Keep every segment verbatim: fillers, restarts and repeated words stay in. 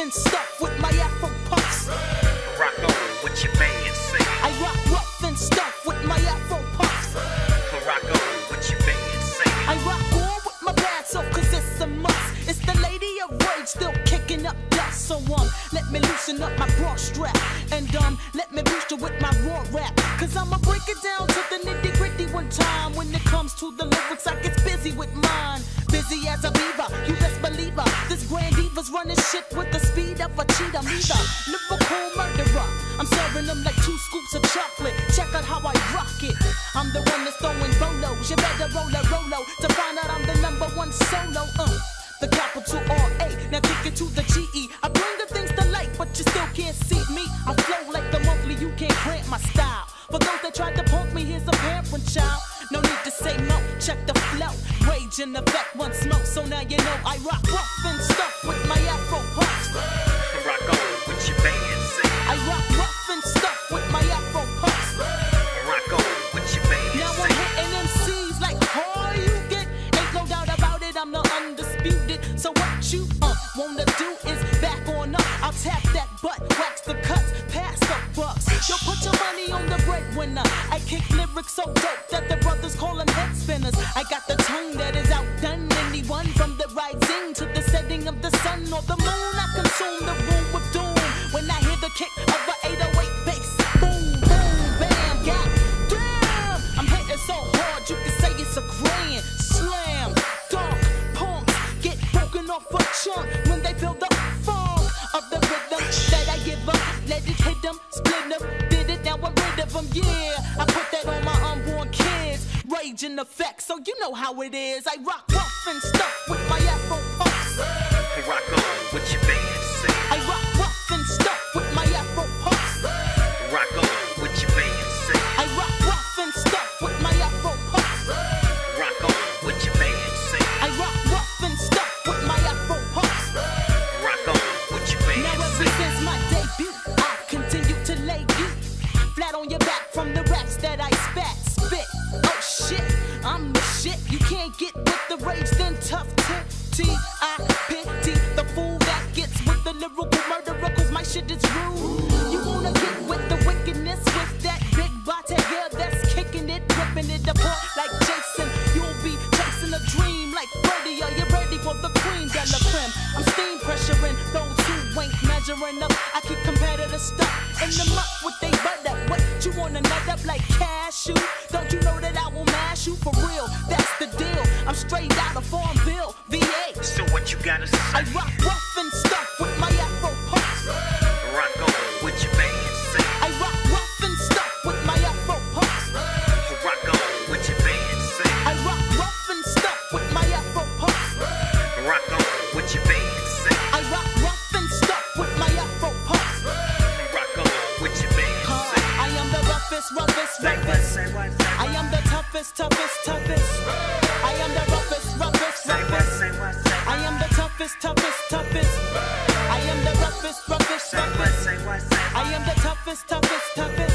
and stuff with my Afro puffs. Rock on what your band say. I rock rough and stuff with my Afro puffs. Rock on what your band say. I rock on with my bags off cause it's a must. It's the lady of rage still kicking up dust. So um, let me loosen up my bra strap. And um, let me boost it with my raw rap. Cause I'ma break it down to the nitty gritty one time. When it comes to the lyrics I get busy with mine. Busy as a beaver, you best believe her. This grand diva's running shit with the speed of a cheetah. Me the lyrical murderer, I'm serving them like two scoops of chocolate. Check out how I rock it. I'm the one that's throwing bolos. You better roll a rolo to find out I'm the number one solo. Uh, the capital R A, now kick it to the G E. I bring the things to light, but you still can't see me. I flow like the monthly, you can't cramp my style. For those that tried to punk me, here's a parent child. No need to say no, check the flow. Rage in effect, one smoke, so now you know I rock rough and stuff with my Afro puffs. Rock on what your band say. I rock rough and stuff with my Afro puffs. Rock on what your band now say. I'm hitting M Cs like how you get. Ain't no doubt about it, I'm the undisputed. So what you uh, wanna do is back on up. I'll tap that butt, wax the cuts, pass the bucks. Yo, put your money on the breadwinner. I kick lyrics so dope that the brothers call them head spinners. I got the tongue that is outdone anyone. From the rising to the setting of the sun or the moon, I consume the room with doom. When I hear the kick of the eight oh eight bass, boom, boom, bam, god damn. I'm hitting so hard you can say it's a grand slam. Dark punks get broken off a chunk when they feel the funk of the rhythm that I give them. Let it hit them, split them, did it, now I'm rid of them, yeah. I put that on my unborn kids. Rage in effect, so you know how it is. I rock rough and stuff with my Afro puffs. Rock on what your band say. I rock rough and stuff with my Afro puffs. Rock on what your band say. I rock rough and stuff with my Afro puffs. Rock on what your band say. I rock rough and stuff with my Afro puffs. Rock on what your band Now ever say. since my debut, I continue to lay you flat on your back from the raps that I spat, spit. Oh shit, I'm the shit. You can't get with the rage, then tough T I pity the fool that gets with the lyrical murderer, cause my shit is rude. You wanna get with the wickedness with that big body here that's kicking it, ripping it apart like Jason. You'll be chasing a dream like Freddy. Are you ready for the queen de la creme? I'm steam pressuring those who ain't measuring up. I keep competitive stuff in the muck with they butt up. What you wanna nut up like cashew? Don't you know that I will mash you for real? That's the deal. I'm straight out of Farmville, V A. So what you gotta say? I rock rough and stuff with my Afro puffs. Rock on what your band say. I rock rough and stuff with my Afro puffs. Rock on what your band say. I rock rough and stuff with my Afro puffs. Rock on what your band say. I rock rough and stuff with my Afro puffs. Rock on what your band Uh, say. I am the roughest, roughest, Say what, roughest. say what, say I what. am the toughest, toughest, toughest. I am the roughest, roughest, Say what, roughest. say what, say I am the toughest, toughest, toughest. I am the roughest, roughest, Say what, roughest. say what, say what. I am the toughest, toughest, toughest.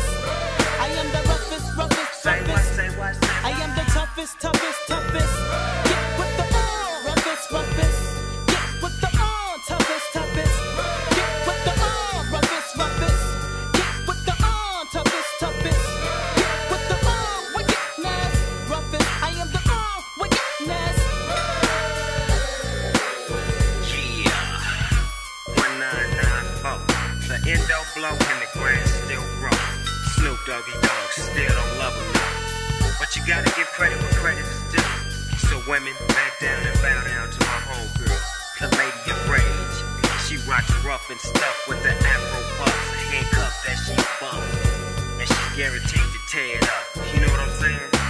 I am the roughest, roughest, Say what, roughest. say what, say I am the toughest, toughest, toughest. Get with the uh, roughest, roughest. Get with the uh, toughest, toughest. Get with the uh, roughest, roughest. Get with the uh, toughest, toughest. Get with the uh, wickedness, roughest. I am the uh, wickedness. Yeah. one nine nine four. The endo blow and the grass still grow. Snoop Doggy Dogg still don't love him now. But you gotta give credit where credit is due. So women, back down and bow down to my homegirl, the lady of rage. She rocks rough and stuff with the Afro puffs, handcuffs that she bumps, and she's guaranteed to tear it up. You know what I'm saying?